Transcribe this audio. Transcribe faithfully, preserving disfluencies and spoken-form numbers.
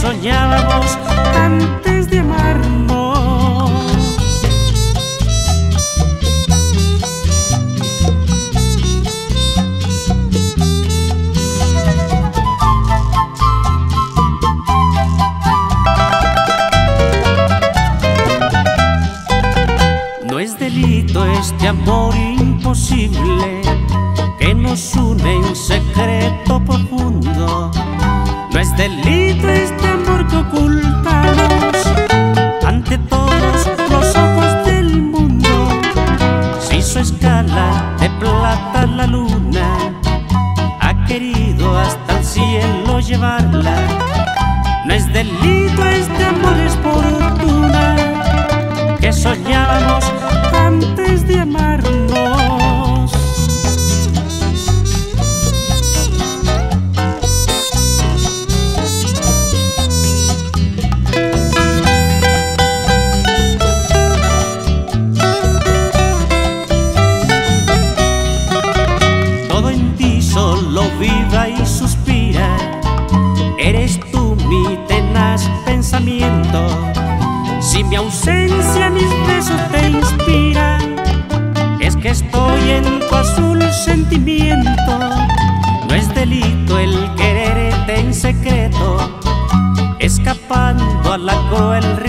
soñábamos antes de amarnos. No es delito este amor imposible que nos une en secreto profundo. No es delito este amor que ocultamos ante todos los ojos del mundo. Se hizo escala de plata la luna, ha querido hasta el cielo llevarla. No es delito este amor, es fortuna que soñábamos antes de amarnos. Todo en ti solo vibra y suspira, eres tú mi tenaz pensamiento. Si mi ausencia mis besos te inspiran, es que estoy en tu azul sentimiento. No es delito el quererte en secreto, escapando a la cruel realidad.